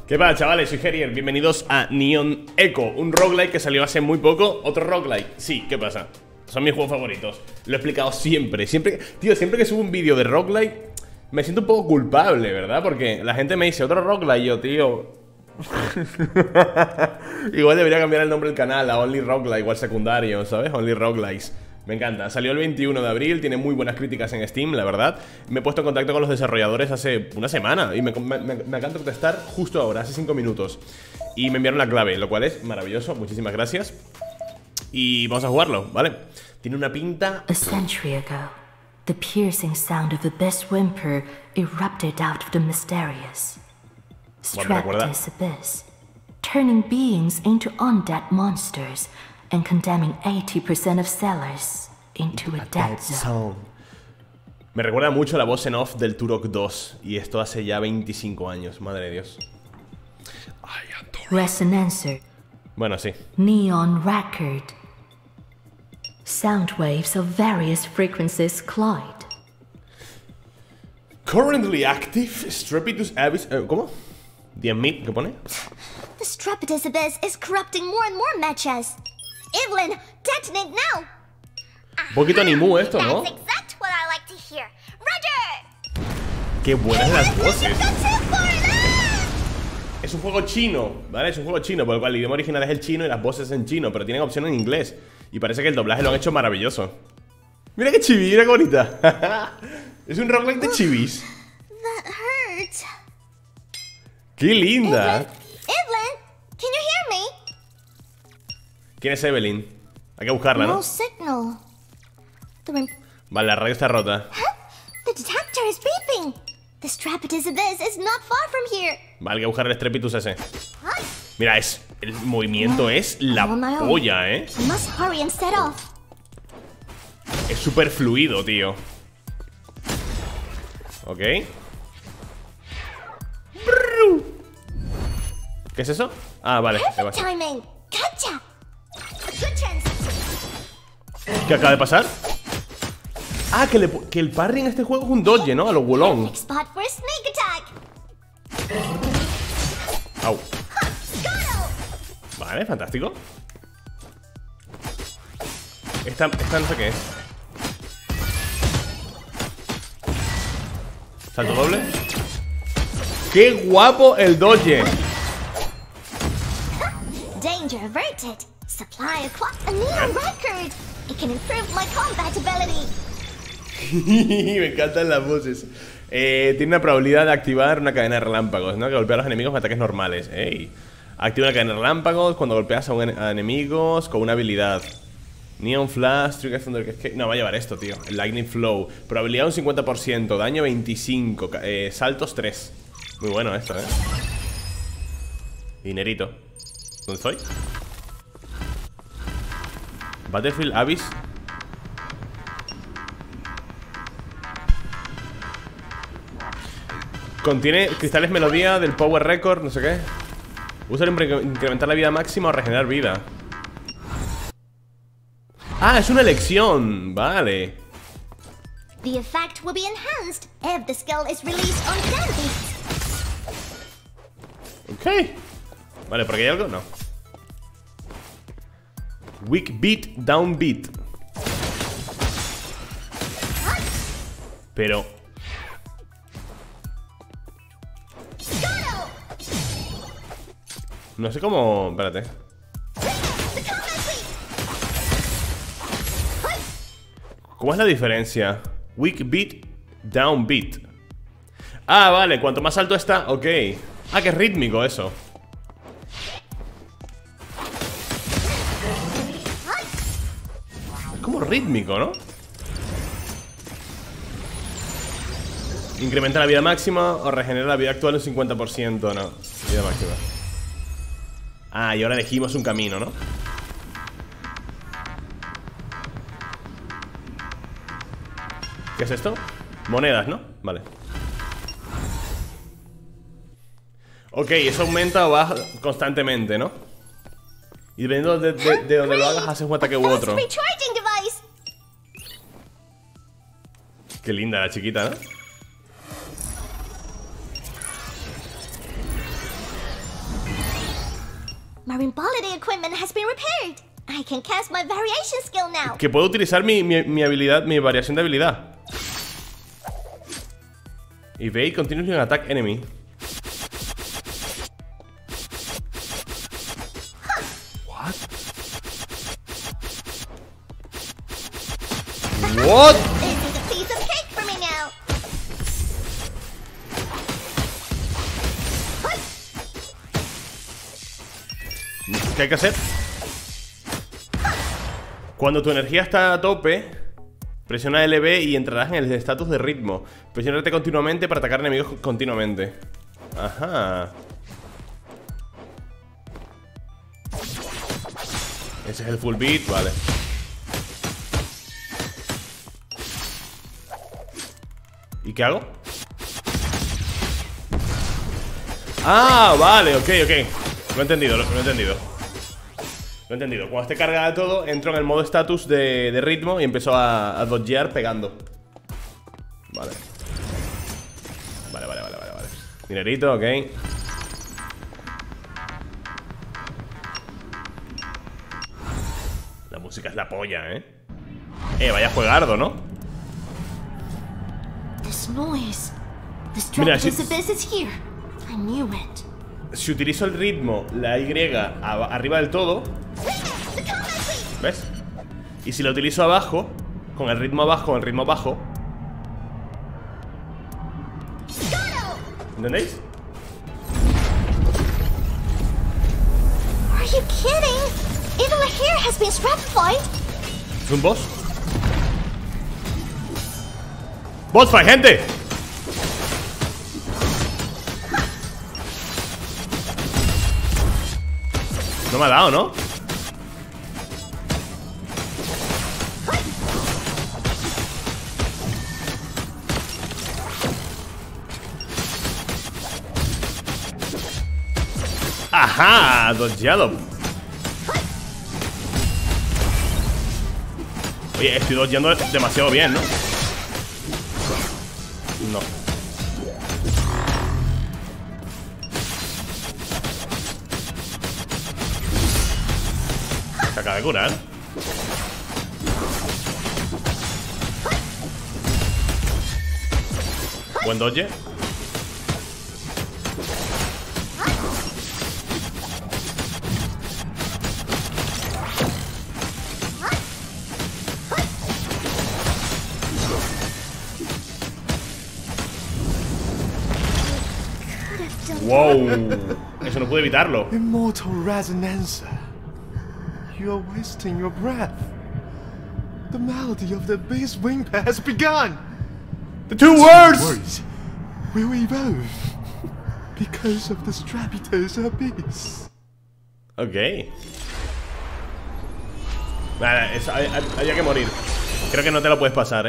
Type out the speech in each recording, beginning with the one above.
¿Qué pasa, chavales? Soy Herier, bienvenidos a Neon Echo, un roguelike que salió hace muy poco. Otro roguelike, sí, ¿qué pasa? Son mis juegos favoritos. Lo he explicado siempre, tío, siempre que subo un vídeo de roguelike me siento un poco culpable, ¿verdad? Porque la gente me dice, otro roguelike, yo, tío igual debería cambiar el nombre del canal a Only Roguelike, igual secundario, ¿sabes? Only Roguelikes. Me encanta, salió el 21 de abril, tiene muy buenas críticas en Steam, la verdad. Me he puesto en contacto con los desarrolladores hace una semana y me acaban de contestar justo ahora, hace 5 minutos. Y me enviaron la clave, lo cual es maravilloso, muchísimas gracias. Y vamos a jugarlo, ¿vale? Tiene una pinta... A century ago, the piercing sound of the best whimper erupted out of the mysterious Strapitis Abyss, turning beings into undead monsters and condemning 80% of sellers into a dead zone. Me recuerda mucho a la voz en off del Turok 2. Y esto hace ya 25 años, madre de Dios. Resonancer. Bueno, sí. Neon record. Sound waves of various frequencies collide. Currently active Strapitis Abyss. ¿Cómo? 10.000, ¿qué pone? The Strapitis Abyss is corrupting more and more mechas. Evelyn, detonate now. Un poquito animú esto, ¿no? That's exactly what I like to hear. Roger. Qué buenas las voces. Es un juego chino, ¿vale? Es un juego chino, por lo cual el idioma original es el chino y las voces en chino, pero tienen opción en inglés. Y parece que el doblaje lo han hecho maravilloso. Mira qué chibi, mira qué bonita. Es un roguelike de chibis. That hurts. ¡Qué linda! Evelyn, can you hear me? ¿Quién es Evelyn? Hay que buscarla, ¿no? No signal. Vale, la radio está rota. The detector is beeping. The Strapitis Abyss is not far from here. Vale, hay que buscar el Strapitis ese. Mira, el movimiento es la polla, ¿eh? I must hurry and set off. Es súper fluido, tío. Ok. ¿Qué es eso? Ah, vale. Perfect timing. Gotcha. Good chance. ¿Qué acaba de pasar? Ah, que el parry en este juego es un dodge, ¿no? A lo Wulong. Spot for a sneak attack. Au. Vale, fantástico. Esta no sé qué es. Salto doble. ¡Qué guapo el dodge! Danger averted. Supply a neon record. It can improve my combat ability. Me encantan las voces. Tiene una probabilidad de activar una cadena de relámpagos, ¿no? Que golpea a los enemigos con ataques normales. ¡Ey! Activa una cadena de relámpagos cuando golpeas a enemigos con una habilidad. Neon Flash, Trigger Thunder Cascade. No, va a llevar esto, tío. El Lightning Flow. Probabilidad un 50%, daño 25, saltos 3. Muy bueno esto, ¿eh? Dinerito. ¿Dónde estoy? Battlefield Abyss. Contiene cristales melodía del Power Record, no sé qué. Úsalo para incrementar la vida máxima o regenerar vida. Ah, es una elección. Vale. The effect will be enhanced if the skill is released on candidates. Ok. Vale, ¿por aquí hay algo? No. Weak beat, down beat. Pero... no sé cómo... espérate. ¿Cómo es la diferencia? Weak beat, down beat. Ah, vale, cuanto más alto está, ok. Ah, que es rítmico eso. Es como rítmico, ¿no? Incrementa la vida máxima o regenera la vida actual un 50%, no. Vida máxima. Ah, y ahora elegimos un camino, ¿no? ¿Qué es esto? Monedas, ¿no? Vale. Ok, eso aumenta o baja constantemente, ¿no? Y dependiendo de donde lo hagas, haces un ataque u otro. Qué linda la chiquita, ¿no? My Rimbality equipment has been repaired. I can cast my variation skill now. Que puedo utilizar mi habilidad, mi variación de habilidad. Evade continuously an attack enemy. What? What? This is a piece of cake for me now. ¿Qué hay que hacer? Cuando tu energía está a tope, presiona LB y entrarás en el estatus de ritmo. Presiona RT continuamente para atacar enemigos continuamente. Ajá. Ese es el full beat, vale. ¿Y qué hago? Ah, vale, ok. Lo he entendido, lo he entendido. Lo he entendido. Cuando esté cargada todo, entro en el modo estatus de ritmo y empiezo a dodgear pegando. Vale. Vale. Dinerito, ok. La música es la polla, ¿eh? Vaya juegardo, ¿no? This noise. The Stratus Abyss is here. I knew it. Si utilizo el ritmo, la Y arriba del todo, ¿ves? Y si lo utilizo abajo, con el ritmo abajo, ¿entendéis? Are you kidding? Even my hair has been stratified. ¿Es un boss? ¡Boss fight, gente! No me ha dado, ¿no? ¡Ajá! Dodgeado. Oye, estoy dodgeando demasiado bien, ¿no? No. Se acaba de curar. Buen dodge. Wow, eso no pude evitarlo. Immortal Resonancer, you are wasting your breath. The melody of the Abyss Whimper has begun. The two words will evolve because of the Strapitos Abyss. Ok. Vale, había que morir. Creo que no te lo puedes pasar,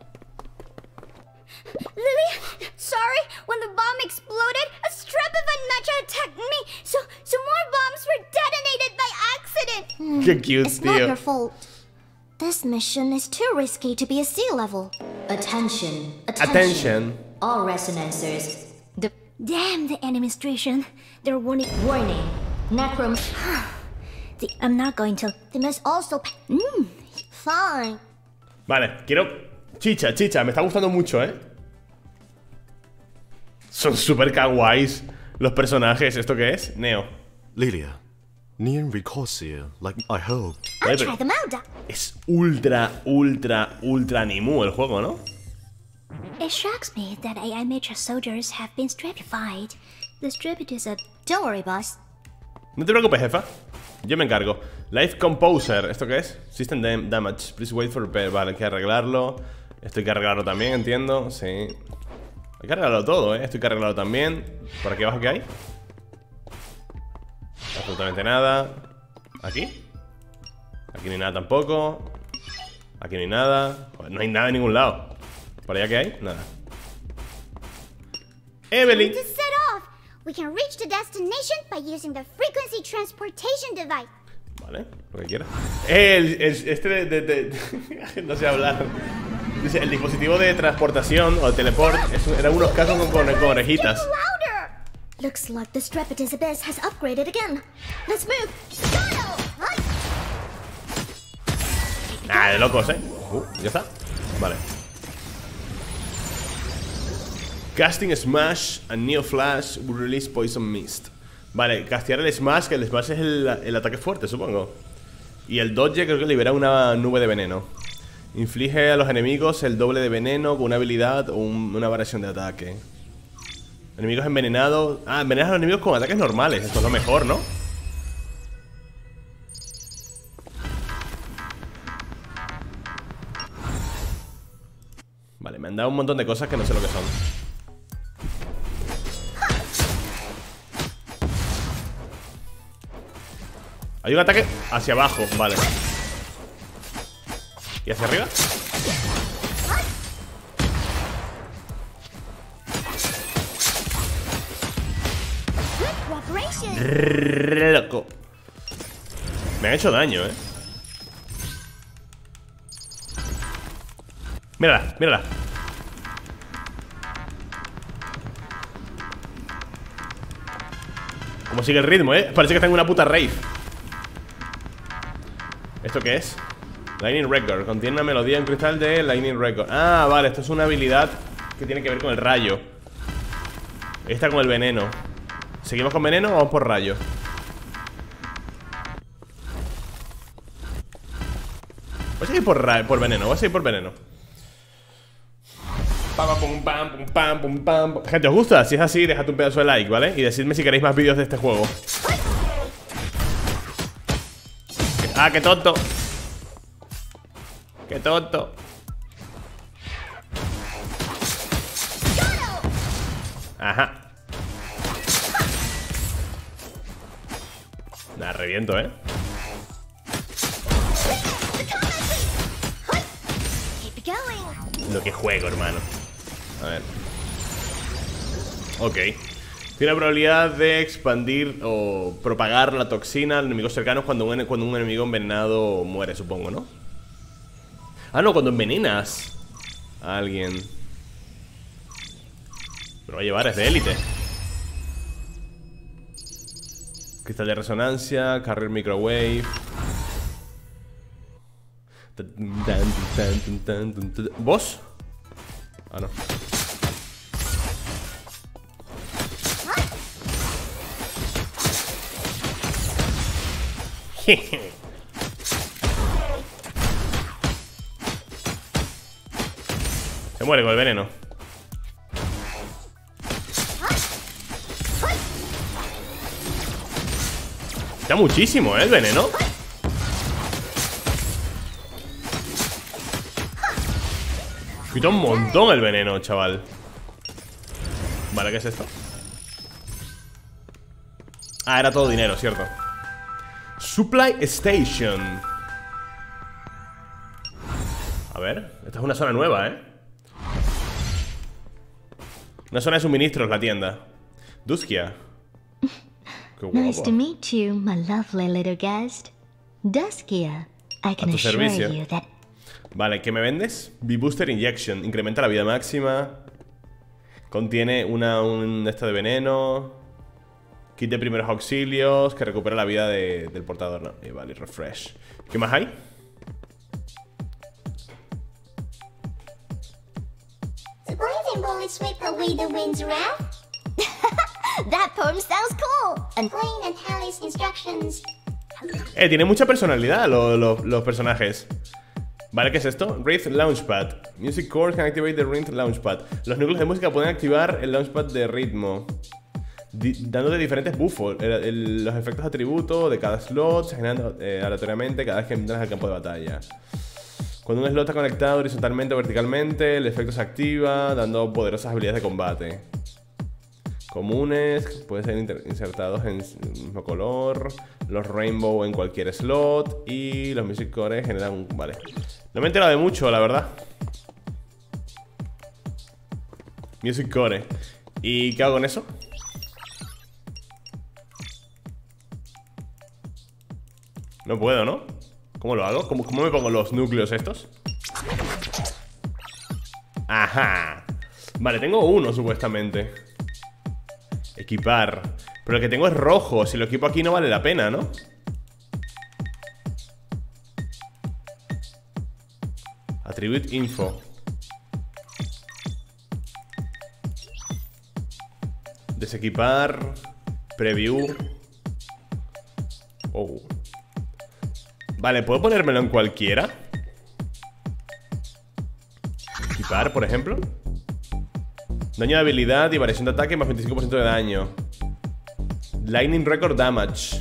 Lily, sorry. When the bomb exploded, a Strapivine Mecha attacked me, so more bombs were detonated by accident. Qué cute, It's not your fault. This mission is too risky to be a sea level. Attention. All Resonancers. Damn the administration. They're warning. Necrom. I'm not going to. They must also. Fine. Vale, quiero... Chicha, me está gustando mucho, Son super kawaiis los personajes. ¿Esto qué es? Neo. Lilia, Neon Recosia, like I hope. I'll try them out. Es ultra animu el juego, ¿no? It shocks me that AI Mecha soldiers have been stratified. The Strapitos are... Don't worry, boss. No te preocupes, jefa. Yo me encargo. Life Composer. ¿Esto qué es? System damage. Please wait for repair. Vale, hay que arreglarlo. Esto hay que arreglarlo también, entiendo. Sí. Hay que arreglarlo todo, Esto hay que arreglarlo también. ¿Por aquí abajo qué hay? Absolutamente nada. ¿Aquí? Aquí no hay nada tampoco. Aquí no hay nada. No hay nada en ningún lado. ¿Por allá qué hay? Nada. Evelyn. To set off, we can reach the destination by using the frequency transportation device. Vale, lo que quieras. Este no sé hablar. Dice, el dispositivo de transportación o de teleport eran unos cascos con orejitas. Looks like the Strepitous Abyss has upgraded again. Let's move. Nah, de locos, ya está. Vale. Casting Smash and Neo Flash will release Poison Mist. Vale, castear el Smash, que el Smash es el ataque fuerte, supongo. Y el Dodge creo que libera una nube de veneno. Inflige a los enemigos el doble de veneno con una habilidad o una variación de ataque. Enemigos envenenados. Ah, envenenas a los enemigos con ataques normales. Esto es lo mejor, ¿no? Vale, me han dado un montón de cosas que no sé lo que son. Hay un ataque hacia abajo, vale. ¿Y hacia arriba? Loco. Me han hecho daño, Mírala, mírala. Como sigue el ritmo, Parece que está en una puta rave. ¿Esto qué es? Lightning Record. Contiene una melodía en cristal de Lightning Record. Ah, vale, esto es una habilidad que tiene que ver con el rayo. Esta con el veneno. ¿Seguimos con veneno o vamos por rayo? Voy a seguir por veneno. Voy a seguir por veneno. Pum, pam, pum, pam, pum, pam. Gente, ¿os gusta? Si es así, dejad un pedazo de like, ¿vale? Y decidme si queréis más vídeos de este juego. Ah, qué tonto. Qué tonto. Ajá. Nada, reviento, Lo que juego, hermano. A ver. Ok. Tiene la probabilidad de expandir o propagar la toxina a los enemigos cercanos cuando un enemigo envenenado muere, supongo, ¿no? Ah, no, cuando envenenas a alguien. Pero va a llevar, es de élite. Cristal de resonancia, carrier microwave. ¿Vos? Ah, no. Se muere con el veneno. Está muchísimo, el veneno. Quita un montón el veneno, chaval. Vale, ¿qué es esto? Ah, era todo dinero, cierto. Supply Station. A ver, esta es una zona nueva, Una zona de suministros, la tienda. Duskia. Qué guapo. Nice to meet you, my lovely little guest. Duskia, I can assure you that... Vale, ¿qué me vendes? B-Booster Injection. Incrementa la vida máxima. Contiene un esto de veneno. Kit de primeros auxilios que recupera la vida del portador, ¿no? Y vale, refresh. ¿Qué más hay? Surprising bullets sweep away the wind's wrath. That poem sounds cool. And plain and Hallie's instructions. Tiene mucha personalidad los personajes. Vale, ¿qué es esto? Wraith Launchpad. Music cores can activate the Wraith Launchpad. Los núcleos de música pueden activar el Launchpad de ritmo, dándote diferentes buffos. Los efectos de atributo de cada slot se generan aleatoriamente cada vez que entras al campo de batalla. Cuando un slot está conectado horizontalmente o verticalmente, el efecto se activa, dando poderosas habilidades de combate. Comunes, pueden ser insertados en el mismo color. Los Rainbow en cualquier slot. Y los Music Cores generan... Vale. No me he enterado de mucho, la verdad. Music Core. ¿Y qué hago con eso? No puedo, ¿no? ¿Cómo lo hago? ¿Cómo me pongo los núcleos estos? Ajá. Vale, tengo uno supuestamente. Equipar. Pero el que tengo es rojo. Si lo equipo aquí no vale la pena, ¿no? Attribute info. Desequipar. Preview. Oh. Vale, ¿puedo ponérmelo en cualquiera? Equipar, por ejemplo. Daño de habilidad y variación de ataque más 25% de daño. Lightning Record Damage.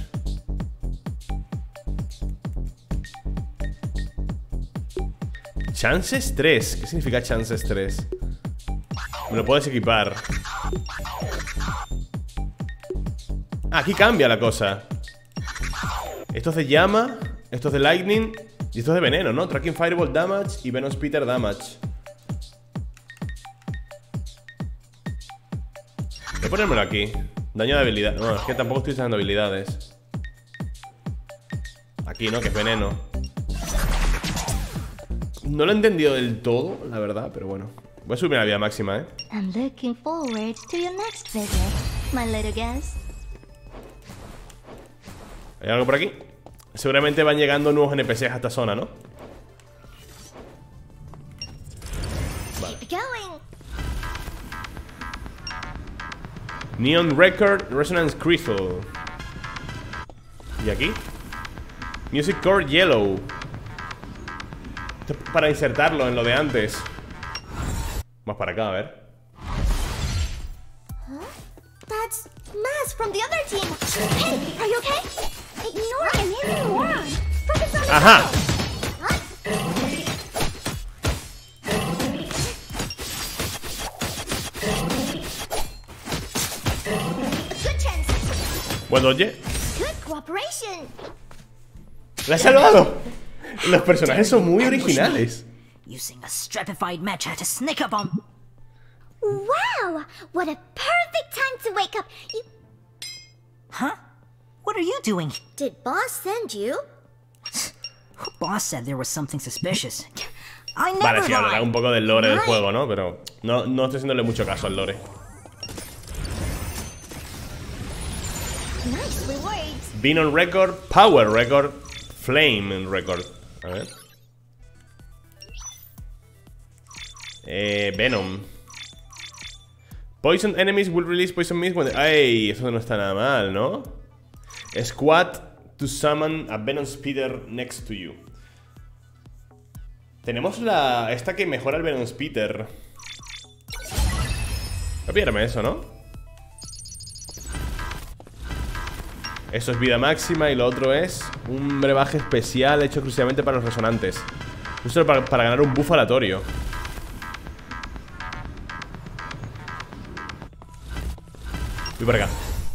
Chances 3. ¿Qué significa chances 3? Me lo puedes equipar. Aquí cambia la cosa. Esto es de llama, esto es de lightning y esto es de veneno, ¿no? Tracking Fireball Damage y Venom Spitter Damage. Voy a ponérmelo aquí. Daño de habilidad. No, es que tampoco estoy usando habilidades. Aquí, ¿no? Que es veneno. No lo he entendido del todo, la verdad, pero bueno. Voy a subir la vida máxima, ¿eh? I'm looking forward to your next visit, my little guest. ¿Hay algo por aquí? Seguramente van llegando nuevos NPCs a esta zona, ¿no? Vale. Neon Record Resonance Crystal. ¿Y aquí? Music Core Yellow. Esto es para insertarlo en lo de antes. Más para acá, a ver. That's Maz from the other team. Hey, are you okay? Ignore him, he's a moron. Focus on the Ajá. Good chance. Bueno, oye, Good cooperation. ¡la he salvado! Los personajes son muy originales. Using a stratified mecha to sneak up on. Wow, what a perfect time to wake up. You Huh? What are you doing? did boss send you? Boss said there was something suspicious. I never Vale, sí, hablará un lied. poco del lore del juego, ¿no? Pero no estoy haciéndole mucho caso al lore. Nice rewards. Venom Record, Power Record, Flame Record. A ver. Venom. Poison enemies will release poison mist when... ¡Ay! Eso no está nada mal, ¿no? Squad to summon a Venom Spitter next to you. Tenemos esta que mejora el Venom Spitter. Copiarme eso, ¿no? Eso es vida máxima y lo otro es un brebaje especial hecho exclusivamente para los resonantes. Justo para ganar un buff aleatorio. Voy por acá.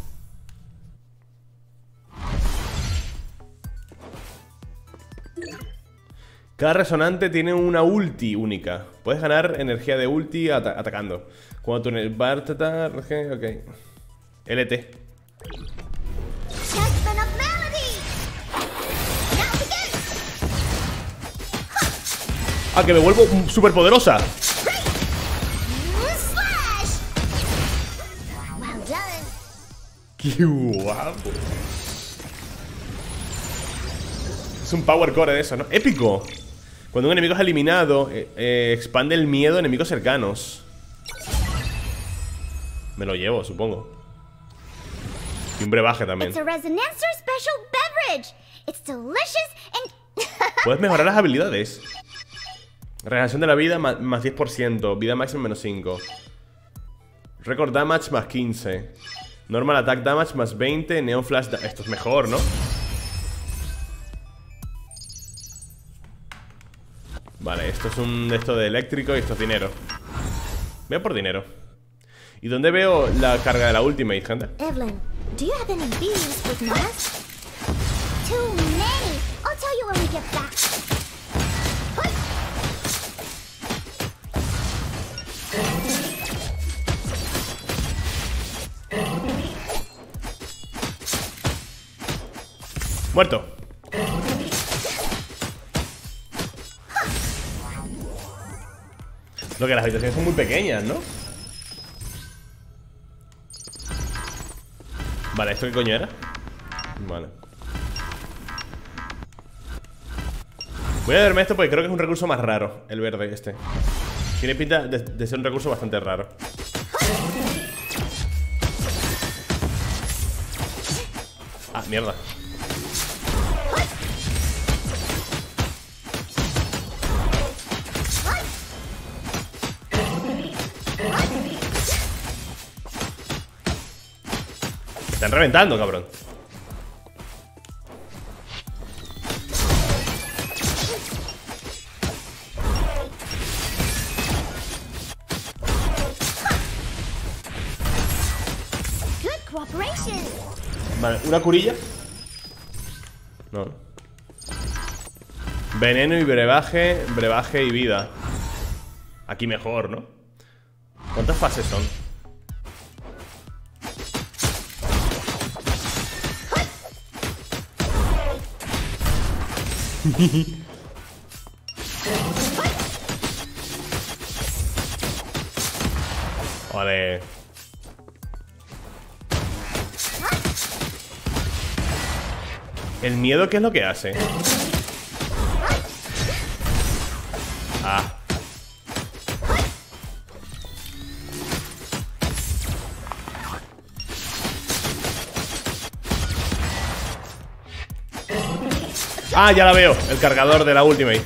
Cada resonante tiene una ulti única. Puedes ganar energía de ulti atacando. Cuando tu ok. LT. Just enough melody. Now begin. ¡Ah, que me vuelvo súper poderosa! Slash. Well done. ¡Qué guapo! Es un power core de eso, ¿no? ¡Épico! Cuando un enemigo es eliminado, expande el miedo a enemigos cercanos. Me lo llevo, supongo. Y un brebaje también. It's a Resonancer special beverage. It's delicious and Puedes mejorar las habilidades. Regeneración de la vida más 10%. Vida máxima menos 5. Record damage más 15. Normal attack damage más 20. Neon flash esto es mejor, ¿no? Vale, esto es esto de eléctrico y esto es dinero. Veo por dinero. ¿Y dónde veo la carga de la ultimate, gente? Evelyn, do you have any bees with Maz? Too many. I'll tell you when we get back. Hey. Muerto. Lo que las habitaciones son muy pequeñas, ¿no? Vale, ¿esto qué coño era? Vale. Voy a verme esto porque creo que es un recurso más raro. El verde este. Tiene pinta de ser un recurso bastante raro. Ah, mierda. Están reventando, cabrón. Vale, ¿una curilla? No. Veneno y brebaje. Brebaje y vida. Aquí mejor, ¿no? ¿Cuántas fases son? Vale. ¿El miedo qué es lo que hace? Ah. Ah, ya la veo. El cargador de la Ultimate.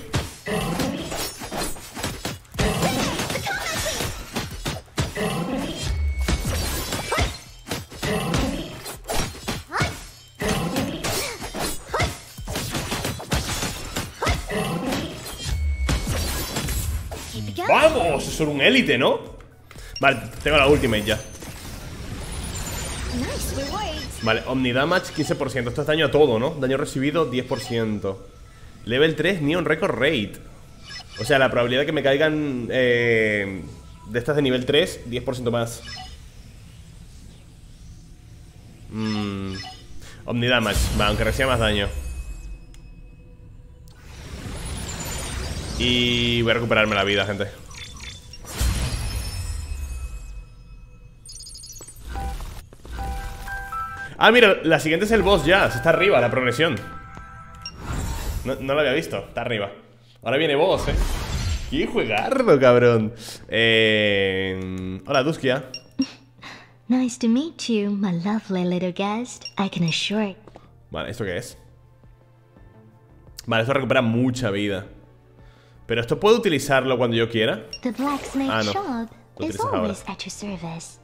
¡Vamos! Es un élite, ¿no? Vale, tengo la Ultimate ya. Vale, Omnidamage 15%. Esto es daño a todo, ¿no? Daño recibido 10%. Level 3, Neon Record Rate. O sea, la probabilidad de que me caigan de estas de nivel 3, 10% más. Omnidamage, va, aunque reciba más daño. Y voy a recuperarme la vida, gente. Ah, mira, la siguiente es el boss ya. Está arriba, la progresión. No lo había visto, está arriba. Ahora viene boss, ¡Qué juegardo, cabrón! Hola, Duskia. Nice to meet you, my lovely little guest. I can assure. Vale, ¿esto qué es? Vale, esto recupera mucha vida. Pero esto puedo utilizarlo cuando yo quiera. The blacksmith no. shop Lo is utilizas ahora. always at your service.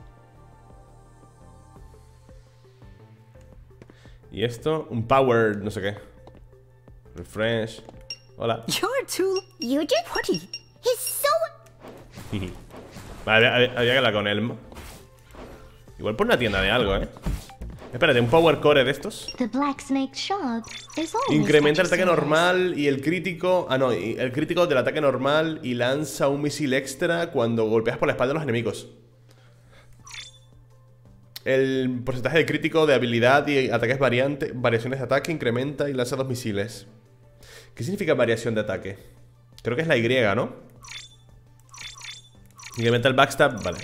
Y esto, un power, no sé qué. Refresh. Hola. You're too... You did? What are you... He's so... Vale, había que hablar con él. Igual por una tienda de algo, Espérate, un power core de estos. The blacksmith shop is always Incrementa at el your ataque service. normal y el crítico. Ah, no, el crítico del ataque normal y lanza un misil extra cuando golpeas por la espalda a los enemigos. El porcentaje de crítico de habilidad y ataques variaciones de ataque incrementa y lanza 2 misiles. ¿Qué significa variación de ataque? Creo que es la Y, ¿no? Incrementa el backstab, vale.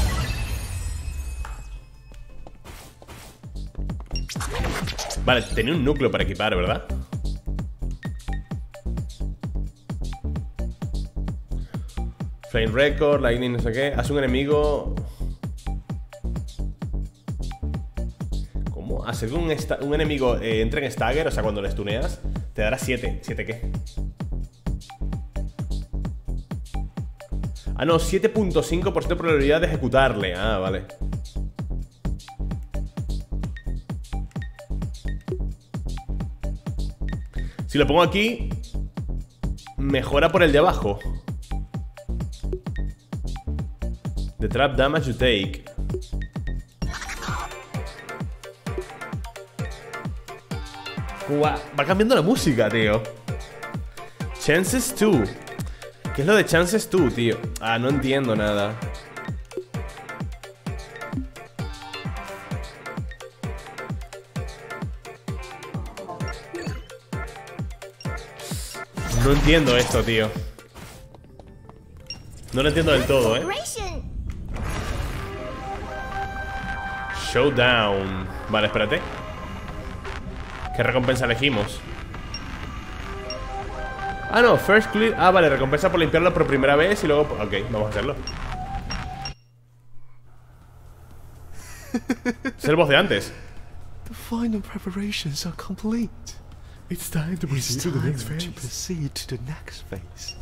Vale, tenía un núcleo para equipar, ¿verdad? Flame Record, Lightning, no sé qué. Hace un enemigo... ¿Cómo? Hace que un enemigo entre en stagger, o sea, cuando le stuneas, te dará 7. ¿7 qué? Ah, no, 7.5% de probabilidad de ejecutarle. Ah, vale. Si lo pongo aquí, mejora por el de abajo. The trap damage you take. Va cambiando la música, tío. Chances 2. ¿Qué es lo de Chances 2, tío? Ah, no entiendo nada. No entiendo esto, tío. No lo entiendo del todo, Operation. Showdown. Vale, espérate. ¿Qué recompensa elegimos? Ah, no, first clear. Ah, vale, recompensa por limpiarlo por primera vez y luego... Ok, vamos a hacerlo. Es el boss de antes. The final preparations are complete. It's time to proceed to the next phase. To proceed to the next phase.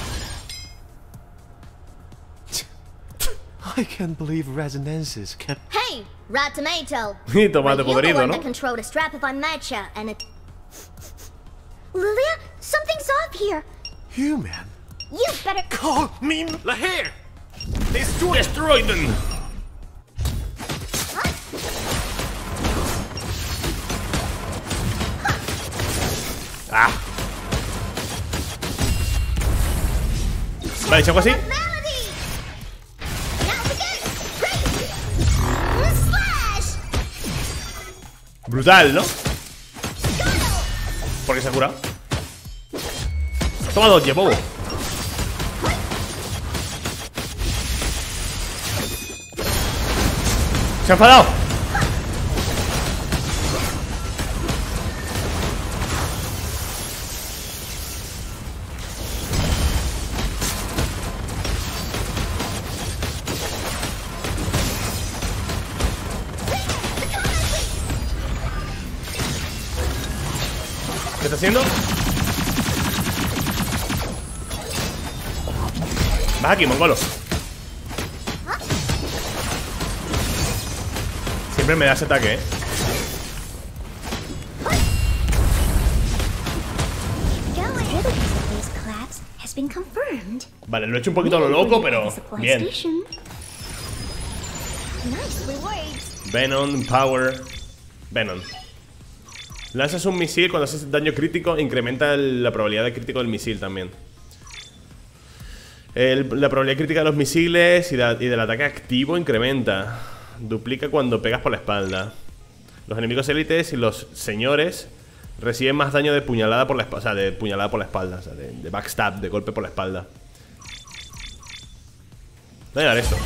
I can't believe Resonances kept... Hey, Rat Tomato! Y tomate Were you the podrido, one ¿no? that controlled a Strapify matcha and it... Lilia, something's off here. Human. You better... Call me Lahir! Destroy them! Ah. Vale, chaco así. Melody! Now again! Crazy! Slash! Brutal, ¿no? Porque se ha curado. Toma dos, bobo. Se ha enfadado. ¿Qué está haciendo? Vas aquí, mongolo. Siempre me da ese ataque, Vale, lo he hecho un poquito a lo loco, pero bien. Venom, Power. Venom. Lanzas un misil cuando haces daño crítico, incrementa la probabilidad de crítico del misil también. La probabilidad crítica de los misiles y del ataque activo incrementa. Duplica cuando pegas por la espalda. Los enemigos élites y los señores reciben más daño de puñalada por la espalda. O sea, de puñalada por la espalda. O sea, de backstab, de golpe por la espalda. Voy a dar esto.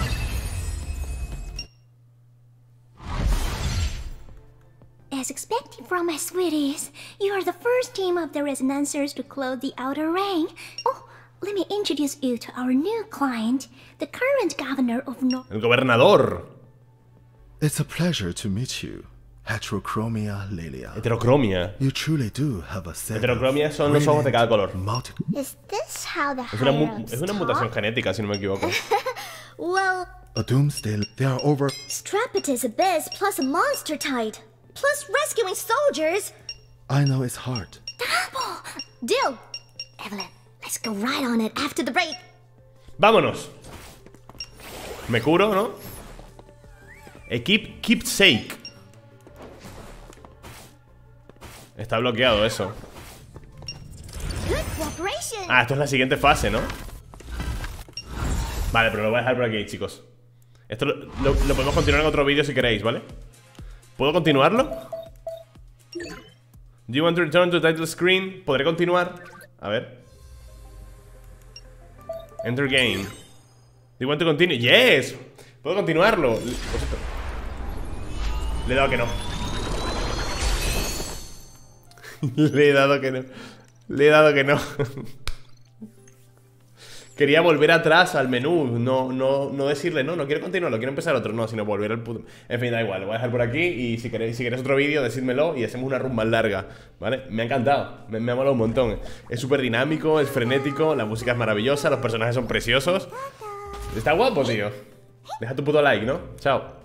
As expected from my sweeties, you are the first team of the Resonancers to close the outer ring. Oh, let me introduce you to our new client, the current governor of North. El gobernador. It's a pleasure to meet you, Heterochromia Lilia. Heterocromia. You truly do have a set Heterocromia son los ojos de cada color. Is this how the Es una mutación genética, si no me equivoco. Well, A doomsday. There are over. Strapitis Abyss plus a monster tide, plus rescuing soldiers. I know it's hard. Double! Deal! Evelyn, let's go right on it after the break. Vámonos. Me curo, ¿no? Keepsake. Está bloqueado eso. Good cooperation. Ah, esto es la siguiente fase, ¿no? Vale, pero lo voy a dejar por aquí, chicos. Esto lo podemos continuar en otro vídeo si queréis, ¿vale? ¿Puedo continuarlo? Do you want to return to title screen? ¿Podré continuar? A ver. Enter game. Do you want to continue? Yes. ¿Puedo continuarlo? Le he dado que no. Le he dado que no. Le he dado que no. Quería volver atrás al menú. No decirle, no quiero continuarlo, quiero empezar otro. No, sino volver al puto. En fin, da igual, lo voy a dejar por aquí. Y si queréis otro vídeo, decídmelo y hacemos una run más larga, ¿vale? Me ha encantado, me ha molado un montón. Es súper dinámico, es frenético, la música es maravillosa, los personajes son preciosos. Está guapo, tío. Deja tu puto like, ¿no? Chao.